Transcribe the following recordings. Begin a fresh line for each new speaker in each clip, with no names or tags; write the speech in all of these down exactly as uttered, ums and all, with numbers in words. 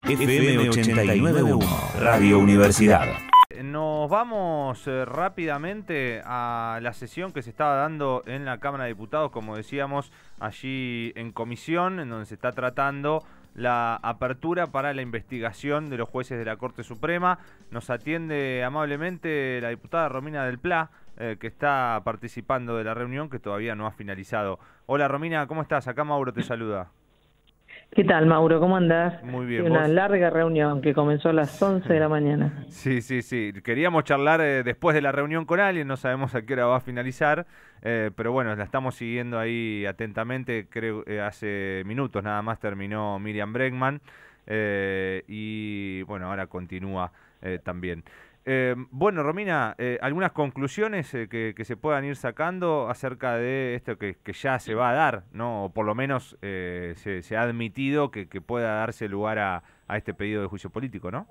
F M ochenta y nueve punto uno, Radio Universidad.
Nos vamos eh, rápidamente a la sesión que se estaba dando en la Cámara de Diputados, como decíamos, allí en comisión, en donde se está tratando la apertura para la investigación de los jueces de la Corte Suprema. Nos atiende amablemente la diputada Romina del Pla, eh, que está participando de la reunión, que todavía no ha finalizado. Hola Romina, ¿cómo estás? Acá Mauro te saluda.
¿Qué tal, Mauro? ¿Cómo andás?
Muy bien.
Una
¿vos?
larga reunión que comenzó a las once de la mañana.
Sí, sí, sí. Queríamos charlar eh, después de la reunión con alguien, no sabemos a qué hora va a finalizar, eh, pero bueno, la estamos siguiendo ahí atentamente. Creo que eh, hace minutos nada más terminó Miriam Bregman eh, y bueno, ahora continúa eh, también. Eh, bueno, Romina, eh, algunas conclusiones eh, que, que se puedan ir sacando acerca de esto que, que ya se va a dar, ¿no? O por lo menos eh, se, se ha admitido que, que pueda darse lugar a, a este pedido de juicio político, ¿no?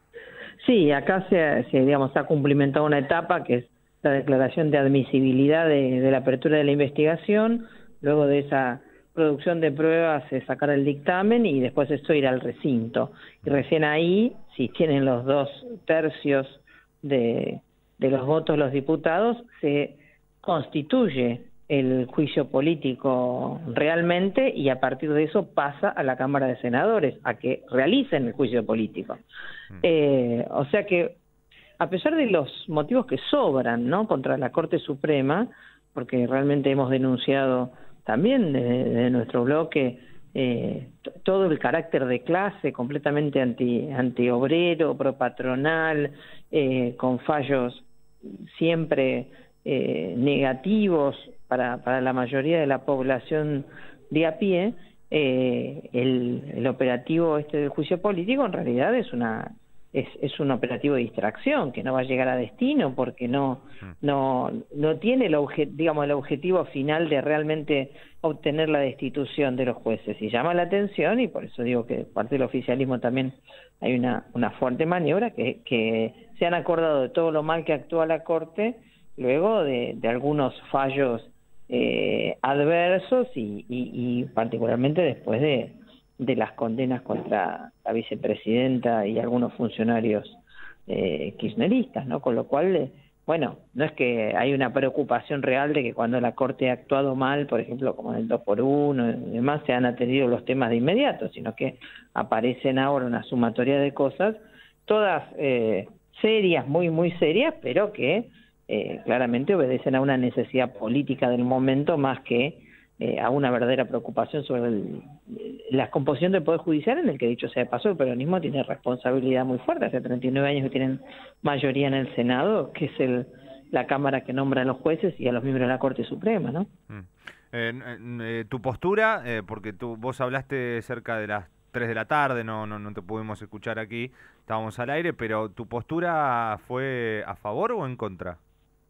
Sí, acá se, se, digamos, ha cumplimentado una etapa que es la declaración de admisibilidad de, de la apertura de la investigación. Luego de esa producción de pruebas se sacará el dictamen y después esto irá al recinto. Y recién ahí, si tienen los dos tercios de, de los votos los diputados, se constituye el juicio político realmente y a partir de eso pasa a la Cámara de Senadores a que realicen el juicio político. Mm. Eh, o sea que, a pesar de los motivos que sobran, ¿no?, contra la Corte Suprema, porque realmente hemos denunciado también de, de nuestro bloque eh, todo el carácter de clase completamente anti antiobrero, propatronal, eh, con fallos siempre eh, negativos para, para la mayoría de la población de a pie. eh, el, el operativo este del juicio político en realidad es una es, es un operativo de distracción que no va a llegar a destino porque no no no tiene el obje, digamos el objetivo final de realmente obtener la destitución de los jueces, y llama la atención, y por eso digo que parte del oficialismo también hay una una fuerte maniobra que, que se han acordado de todo lo mal que actúa la Corte luego de, de algunos fallos eh, adversos y, y, y particularmente después de de las condenas contra la vicepresidenta y algunos funcionarios eh, kirchneristas, ¿no? Con lo cual, eh, bueno, no es que hay una preocupación real de que cuando la Corte ha actuado mal, por ejemplo, como en el dos por uno y demás, se han atendido los temas de inmediato, sino que aparecen ahora una sumatoria de cosas, todas eh, serias, muy, muy serias, pero que eh, claramente obedecen a una necesidad política del momento más que Eh, a una verdadera preocupación sobre el, la composición del Poder Judicial, en el que, dicho sea de paso, el peronismo tiene responsabilidad muy fuerte. Hace treinta y nueve años que tienen mayoría en el Senado, que es el, la Cámara que nombra a los jueces y a los miembros de la Corte Suprema, ¿no?
Mm. Eh, eh, tu postura, eh, porque tú, vos hablaste cerca de las tres de la tarde, no, no, no te pudimos escuchar aquí, estábamos al aire, pero ¿tu postura fue a favor o en contra?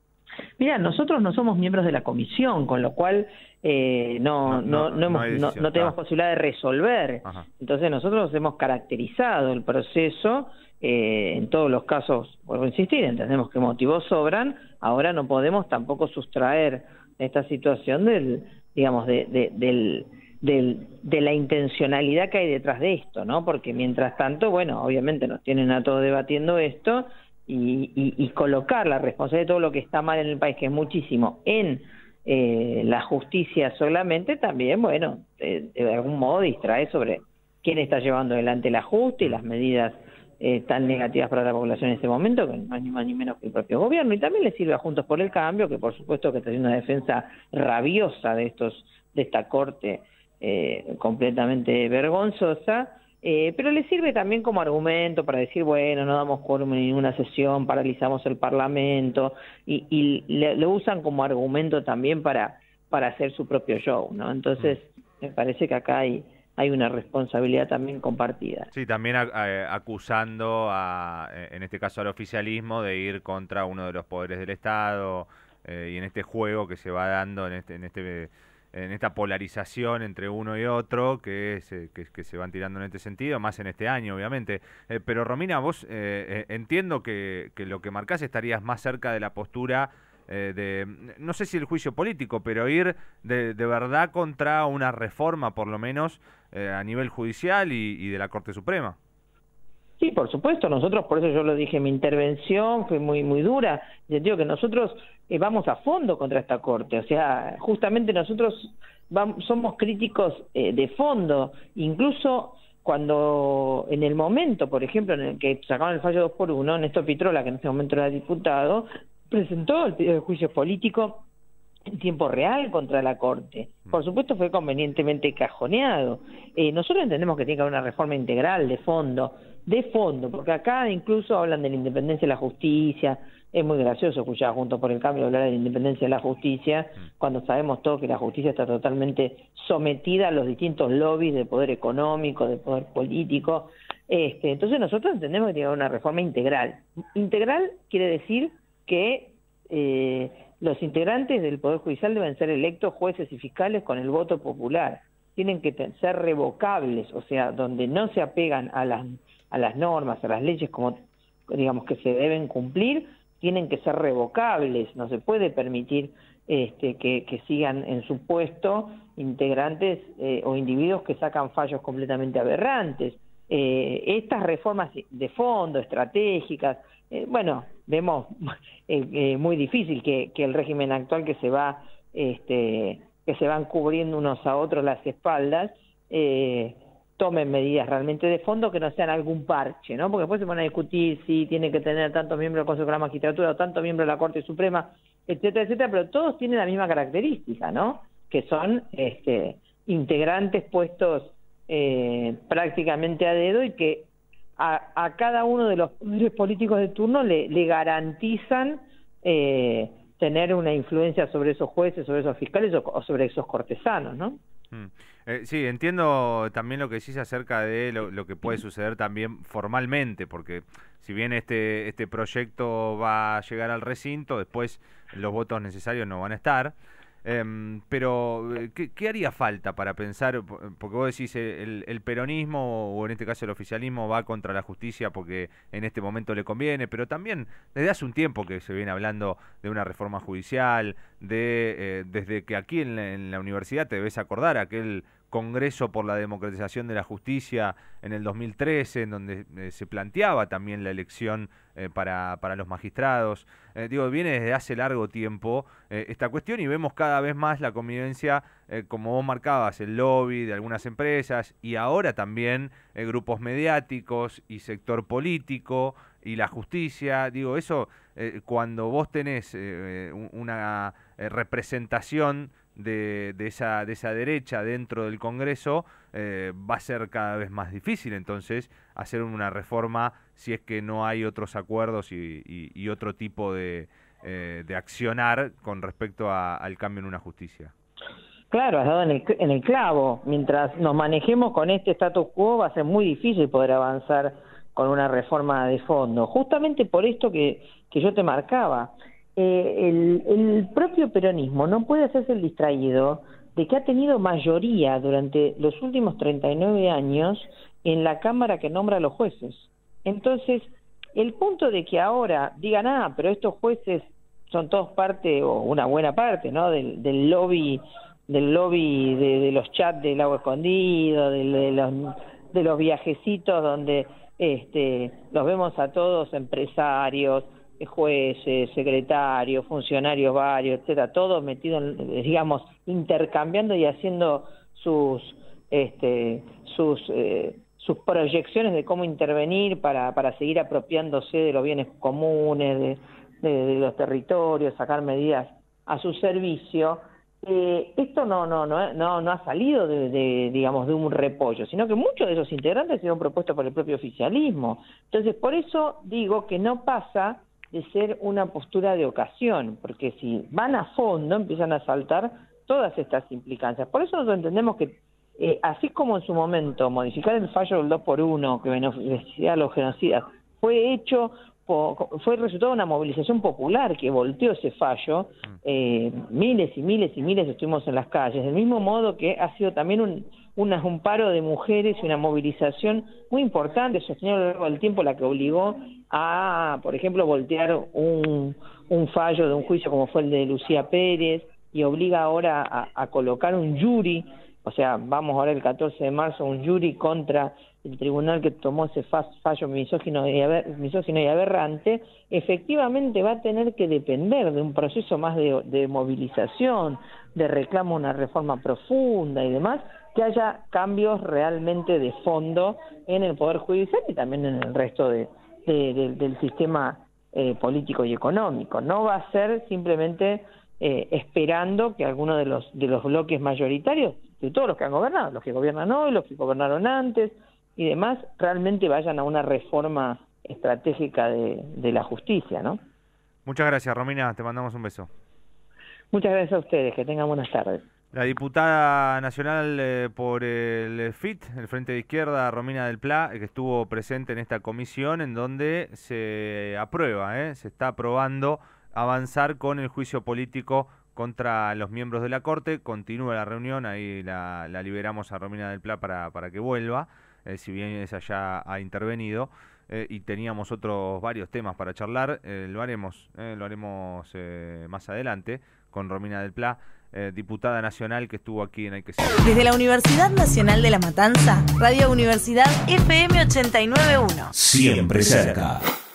Mira, nosotros no somos miembros de la comisión, con lo cual eh, no, no, no, no, hemos, no, no tenemos ah. posibilidad de resolver. Ajá. Entonces nosotros hemos caracterizado el proceso, eh, en todos los casos, vuelvo a insistir, entendemos que motivos sobran, ahora no podemos tampoco sustraer esta situación del, digamos, de, de, del, del, de la intencionalidad que hay detrás de esto, ¿no? Porque mientras tanto, bueno, obviamente nos tienen a todos debatiendo esto, Y, y, y colocar la responsabilidad de todo lo que está mal en el país, que es muchísimo, en eh, la justicia solamente, también, bueno, de, de algún modo distrae sobre quién está llevando adelante el ajuste y las medidas eh, tan negativas para la población en este momento, que no es ni más ni menos que el propio gobierno. Y también le sirve a Juntos por el Cambio, que por supuesto que está haciendo una defensa rabiosa de estos de esta Corte eh, completamente vergonzosa. Eh, pero le sirve también como argumento para decir, bueno, no damos quórum en ninguna sesión, paralizamos el Parlamento, y, y le, lo usan como argumento también para, para hacer su propio show, ¿no? Entonces, me parece que acá hay, hay una responsabilidad también compartida.
Sí, también a, a, acusando, a, en este caso al oficialismo, de ir contra uno de los poderes del Estado, eh, y en este juego que se va dando, en este... En este en esta polarización entre uno y otro que, es, que, que se van tirando en este sentido, más en este año, obviamente. Eh, pero, Romina, vos eh, eh, entiendo que, que lo que marcás estarías más cerca de la postura eh, de, no sé si el juicio político, pero ir de, de verdad contra una reforma, por lo menos, eh, a nivel judicial y, y de la Corte Suprema.
Sí, por supuesto, nosotros, por eso yo lo dije, mi intervención fue muy muy dura, en el sentido que nosotros eh, vamos a fondo contra esta Corte, o sea, justamente nosotros vamos, somos críticos eh, de fondo, incluso cuando en el momento, por ejemplo, en el que sacaron el fallo dos por uno, Néstor Pitrola, que en ese momento era diputado, presentó el pedido de juicio político en tiempo real contra la Corte. Por supuesto fue convenientemente cajoneado. Eh, nosotros entendemos que tiene que haber una reforma integral de fondo, de fondo, porque acá incluso hablan de la independencia de la justicia. Es muy gracioso escuchar Juntos por el Cambio hablar de la independencia de la justicia, cuando sabemos todos que la justicia está totalmente sometida a los distintos lobbies de poder económico, de poder político. Este, entonces nosotros entendemos que tiene que haber una reforma integral. Integral quiere decir que eh, los integrantes del Poder Judicial deben ser electos jueces y fiscales con el voto popular. Tienen que ser revocables, o sea, donde no se apegan a las, a las normas, a las leyes como digamos que se deben cumplir, tienen que ser revocables. No se puede permitir este, que, que sigan en su puesto integrantes eh, o individuos que sacan fallos completamente aberrantes. Eh, estas reformas de fondo, estratégicas, eh, bueno, vemos eh, eh, muy difícil que, que el régimen actual que se va, este, que se van cubriendo unos a otros las espaldas, eh, tomen medidas realmente de fondo que no sean algún parche, ¿no? Porque después se van a discutir si tiene que tener tantos miembros del Consejo de la Magistratura o tantos miembros de la Corte Suprema, etcétera, etcétera, pero todos tienen la misma característica, ¿no? Que son este, integrantes puestos eh, prácticamente a dedo y que a, a cada uno de los poderes políticos de turno le, le garantizan eh, tener una influencia sobre esos jueces, sobre esos fiscales o, o sobre esos cortesanos, ¿no?
Mm. Eh, sí, entiendo también lo que decís acerca de lo, lo que puede suceder también formalmente, porque si bien este, este proyecto va a llegar al recinto, después los votos necesarios no van a estar. Eh, pero, ¿qué, ¿qué haría falta para pensar? Porque vos decís, el, el peronismo, o en este caso el oficialismo, va contra la justicia porque en este momento le conviene, pero también desde hace un tiempo que se viene hablando de una reforma judicial, de eh, desde que aquí en la, en la universidad te debes acordar aquel Congreso por la Democratización de la Justicia en el dos mil trece, en donde eh, se planteaba también la elección eh, para, para los magistrados. Eh, digo, viene desde hace largo tiempo eh, esta cuestión y vemos cada vez más la convivencia, eh, como vos marcabas, el lobby de algunas empresas y ahora también eh, grupos mediáticos y sector político y la justicia. Digo, eso eh, cuando vos tenés eh, una eh, representación De, de, esa, de esa derecha dentro del Congreso, eh, va a ser cada vez más difícil entonces hacer una reforma si es que no hay otros acuerdos y, y, y otro tipo de, eh, de accionar con respecto a, al cambio en una justicia.
Claro, has dado en el, en el clavo. Mientras nos manejemos con este status quo va a ser muy difícil poder avanzar con una reforma de fondo. Justamente por esto que, que yo te marcaba. Eh, el, el propio peronismo no puede hacerse el distraído de que ha tenido mayoría durante los últimos treinta y nueve años en la Cámara que nombra a los jueces. Entonces, el punto de que ahora digan, ah, pero estos jueces son todos parte, o una buena parte, ¿no?, del, del lobby, del lobby de, de los chats del agua escondido, de, de, los, de los viajecitos donde este, los vemos a todos empresarios, jueces, secretarios, funcionarios varios, etcétera, todos metidos, en, digamos, intercambiando y haciendo sus este, sus eh, sus proyecciones de cómo intervenir para, para seguir apropiándose de los bienes comunes, de, de, de los territorios, sacar medidas a su servicio. Eh, esto no no no no no ha salido de, de digamos de un repollo, sino que muchos de esos integrantes fueron propuestos por el propio oficialismo. Entonces, por eso digo que no pasa de ser una postura de ocasión, porque si van a fondo empiezan a saltar todas estas implicancias. Por eso nosotros entendemos que, eh, así como en su momento modificar el fallo del dos por uno que beneficia a los genocidas fue hecho, por, fue el resultado de una movilización popular que volteó ese fallo, eh, miles y miles y miles estuvimos en las calles, del mismo modo que ha sido también un, una, un paro de mujeres y una movilización muy importante, sostenida a lo largo del tiempo, la que obligó a, por ejemplo, voltear un, un fallo de un juicio como fue el de Lucía Pérez, y obliga ahora a, a colocar un jury, o sea, vamos ahora el catorce de marzo, un jury contra el tribunal que tomó ese fallo misógino y, aber, misógino y aberrante, efectivamente va a tener que depender de un proceso más de, de movilización, de reclamo a una reforma profunda y demás, que haya cambios realmente de fondo en el Poder Judicial y también en el resto de, de, de, del sistema eh, político y económico. No va a ser simplemente eh, esperando que alguno de los, de los bloques mayoritarios, de todos los que han gobernado, los que gobiernan hoy, los que gobernaron antes y demás, realmente vayan a una reforma estratégica de, de la justicia, ¿no?
Muchas gracias, Romina, te mandamos un beso.
Muchas gracias a ustedes, que tengan buenas tardes.
La diputada nacional eh, por el F I T, el Frente de Izquierda, Romina del Pla, que estuvo presente en esta comisión en donde se aprueba, eh, se está aprobando avanzar con el juicio político contra los miembros de la Corte. Continúa la reunión, ahí la, la liberamos a Romina del Pla para, para que vuelva, eh, si bien ella ya ha intervenido. Eh, y teníamos otros varios temas para charlar, eh, lo haremos, eh, lo haremos eh, más adelante con Romina del Pla, eh, diputada nacional que estuvo aquí en Hay que Ser.
Desde la Universidad Nacional de La Matanza, Radio Universidad F M ochenta y nueve punto uno.
Siempre cerca.